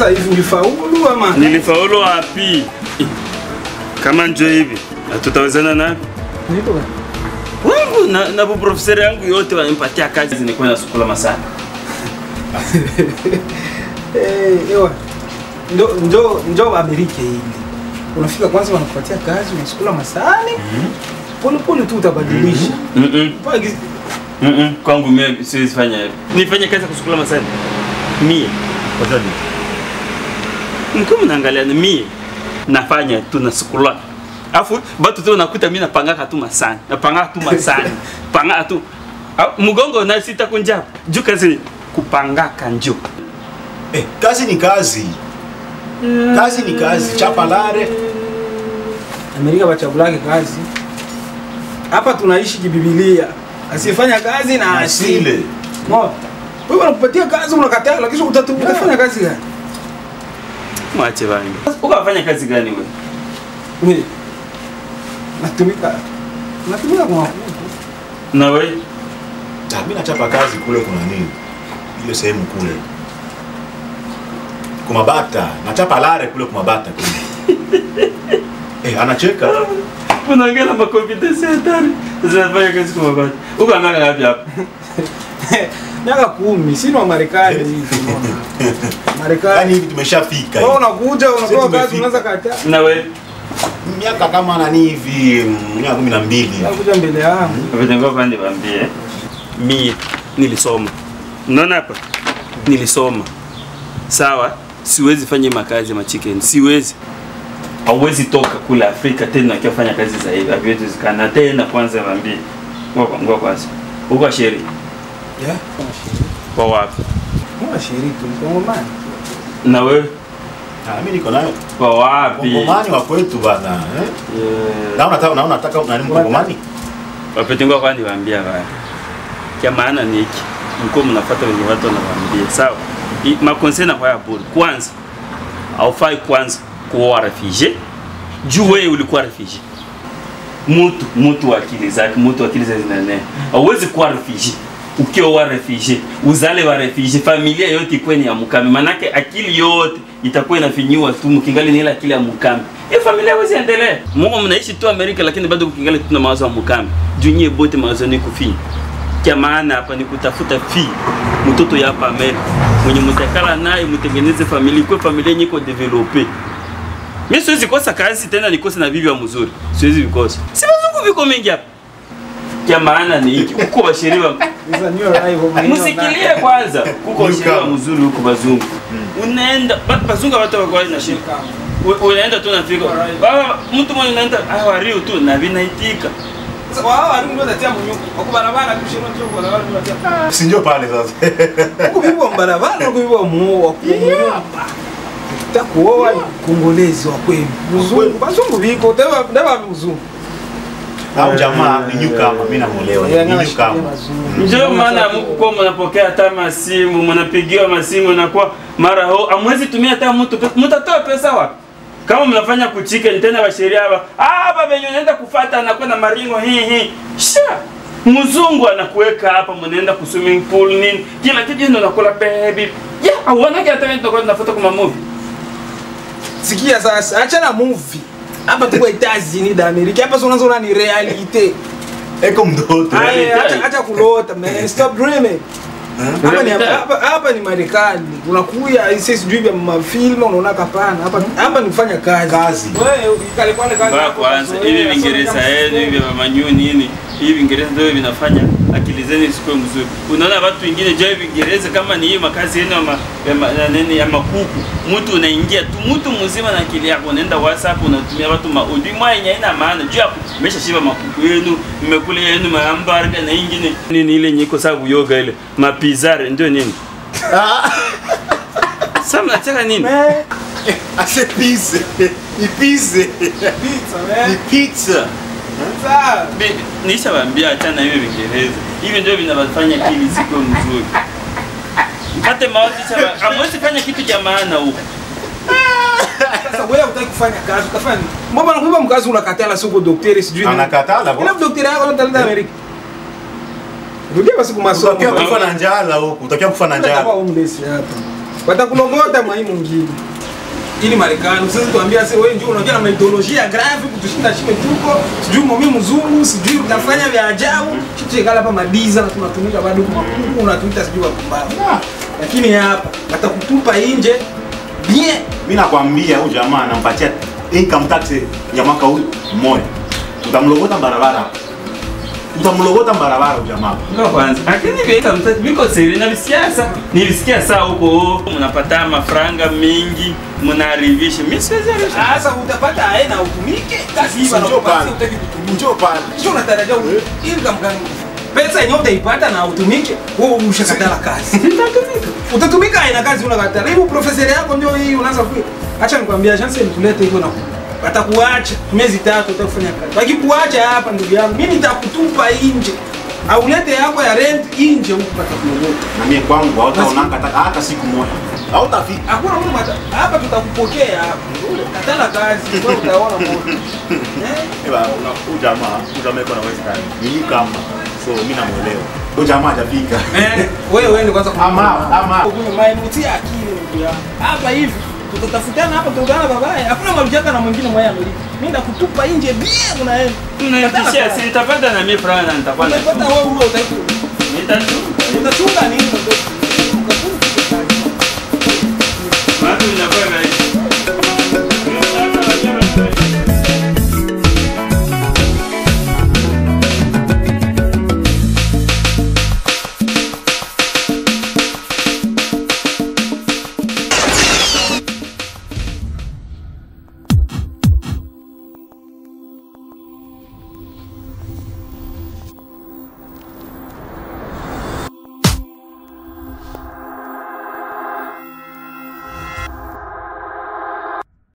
Sasa hivi ulifaulu ama? Nilifaulu wapi? Kama njo hivi, tutawezana napi? Niko gani? Wangu na professor yangu yote wanipatia kazi nilikuwa nasukula masana. Ewa. Ndio Amerika hili. Unafika kwanza wanakupatia kazi, unasukula masani. Pole pole tu utabadilisha. Kwangu mimi siwezi fanya hivyo. Nifanye kazi ya kusukula masani. Mie. Kwa nini? Mko mnaangalia ni mie nafanya tu nasukula. Afu batu tu nakuta mimi napanga tu masani. Napanga tu masani. Panga tu. Mgongo na sitakunja. Juu kazi kupanga kanjo. Kazi ni kazi. Kazi ni kazi. Chapa lare. Amerika bachagulake kazi. Hapa tunaishi kibibilia. Asifanya kazi na asile. Mo. Wewe unakupatia kazi unakataa lakini utafanya kazi gani? Mwache bani. Ukafanya kazi gani wewe? Mimi natumika kwa mafuko. Na wewe? Mimi nachapa kazi kule kuna nini? Ile sehemu kule. Kumabata, nachapa lare kule kumabata kule. Anacheka. Unaongea makompetence hatari. Zinafanya kazi kumabata. Uko miaka ngapi hapa? Miaka 10, sino Marekani hivi unaona. Marekani hivi tumeshafika. Wewe unakuja unapewa kazi unaanza kataa. Na wewe? Miaka kama nani hivi, miaka 12. Unakuja mbele yangu. Vitengwa kwani waambie. Mimi nilisoma. Unaona hapa? Nilisoma. Sawa? Siwezi fanya makazi ya chicken. Siwezi. Hauwezi toka kule Afrika tena ukifanya kazi za hivi. Haviwezi zikana tena kwanza waambie. Ngoja kwanza. Uko sheri. Yeah, kwa wapi? Mwa sheri tu Mkongomani. Na wewe? Mimi niko nayo. Kwa wapi? Mkongomani wa kwetu bana, Na unataka nani Mkongomani? Wapetengwa kwani waambia baya. Kia maana ni hiki. Mko mnafuata wenye watu wanawaambia. Sawa? Makonsena kwa ya bure. Kwanza haufai kwanza kuoa refugee. Juu wewe ulikuwa refugee. Mtu akili zake, zinane. Hauwezi kuwa refugee. Ukioa refugee, uzale wa refugee, familia yote ikuwe ni ya Mukami. Manake akili yote itakuwa inafinyiwa tu mkingali ni ile akili ya Mukami. Hiyo familia haiwezi endelea. Mungu mnaishi tu Amerika lakini bado mkingali tuna mawazo ya Mukami. Dunia bote mawazo ni kufi. Kwa maana hapa ni kutafuta fi mtoto ya hapa Amerika. Mwenye mtakala naye mtengeneze familia, kwa familia nyiko developer. Mimi siwezi kosa kazi tena nikose na bibi wa mzuri. Siwezi vikosa. Si wazungu viko mingi hapa. Kwa maana ni hiki. Uko bashiriwa. Musikilie kwanza. Uko bashiriwa mzuri huko bazungu. Unaenda bazungu watu wako na shirika. Unaenda tu nafika. Baba mtu mmoja unaenda hawariu tu na vinaitika. Wao hariu ndio tatia mnyuko. Wako barabara kushirika tu kwa barabara ndio tatia. Si ndio pale sasa. Uko bibi wa barabara, uko bibi wa muoa hapa. Takuoa Kongolezi wa kweli. Mzungu, bazungu biko, deva mzungu. Au jamaa ni newcomer, mimi namuelewa. Ni newcomer. Ndio maana mko mnapokea hata masimu, mnapigiwa masimu na kwa mara ho amwezi tumia hata mtu mtatoa pesa wapi? Kama mnafanya kuchike tena wa sheria hapa. Baba yenyewe unaenda kufuata anakuwa na maringo hii. Sha. Mzungu anakuweka hapa mnaenda ku swimming pool nini? Kila kitu ndio nakula baby. Auona hata wewe ndio unafuata kwa movie. Sikia sasa, acha na movie. Hapa tuko États-Unis d'Amérique. Hapa unaona ni realite. Eko mdoto. Acha kulota man. Stop dreaming. Hapa ni Marekani. Unakuya sijui vya mafilmu unaona kapana. Hapa ni kufanya kazi. Wewe ikale pale kazi. Kwanza hivi Vingereza yenu hivi mamanyu nini? Hivi Vingereza ndio vinafanya akili zenu zikuwe mzuri. Unaona watu wengine je Vingereza kama ni hiyo makazi yenu ya makuku. Mtu unaingia tu mtu mzima na akili yako unaenda WhatsApp unatumia watu maudi mwenye haina maana. Juu hapo umeshashiba makuku yenu, mmekula yenu mahamburger na nyingine. Nini ile nyiko sababu yoga ile. Mapizare ndio nini? Sasa mnataka nini? Ase pizza. Ni pizza. Pizza man. Ni pizza. Sasa nishawaambia achana hivi Vingereza. Hivi ndio vinafanya akili ziko mzuri. Mpate mawazo cha amwezi fanya kitu cha maana huko. Sasa wewe unataka kufanya kazi, utafanya. Mbona unakuwa mkazi unakatala sio daktari sijui. Anakatala bwana. Ile daktari yako anataka Amerika. Ndio basi kwa masomo. Utakia kufa na njala huko, utakia kufa na njala. Kama homeless hapa. Watakulogota mwa hii mwingine. Ili Marekani sasa tuambia sasa wewe njoo unaongea na ideolojia grave kutushinda shime tuko sijui mimi mzungu sijui unafanya vya ajabu kitu kala hapa madiza na tunatumika bado unatuita sijui wapumbavu. Lakini hapa watakutupa nje bien. Mimi nakwambia huyu jamaa anampatia income tax ya mwaka huu mmoja. Utamlogota barabara. Utamlogota barabara huyu jamaa. Ndio kwanza. Lakini viko siri na siasa. Nilisikia saa huko mnapata mafranga mingi, mnarivisha. Mimi siwezi sasa utapata aina utumike. Kazi hiyo anakupatia utaki kutumika. Njoo pale. Sio unatarajia income gani? Pesa yenyewe utaipata na utumike. Wewe umeshakatala kazi. Utatumika aina kazi unakataa. Hebu profesa yako ndio hii unaanza ku. Acha nikwambia chance nitulete hivyo na watakuacha miezi 3 utakufanya kazi. Wakikuacha hapa ndugu yangu, mimi nitakutupa nje. Au ulete yako ya rent nje huko patakulogota. Na mimi kwangu hautaonanga hata siku moja. Hautafika. Hakuna mtu hapa tutakupokea hapa. Katala kazi, wewe utaona moto. Eba ujamaa yuko na western. Mimi kama so mimi namuelewa. Huyo jamaa hajafika. Wewe ni kwanza ama maimutia akili ndugu yangu. Hapa hivi tutatafutana hapa tuungana babaya. Hakuna marujaka na mwingine mmoja Amerika. Mimi ndakutupa nje bia unaenda. Unanitishia si nitapata na mimi franga na nitapata. Utapata wewe utachunga nini?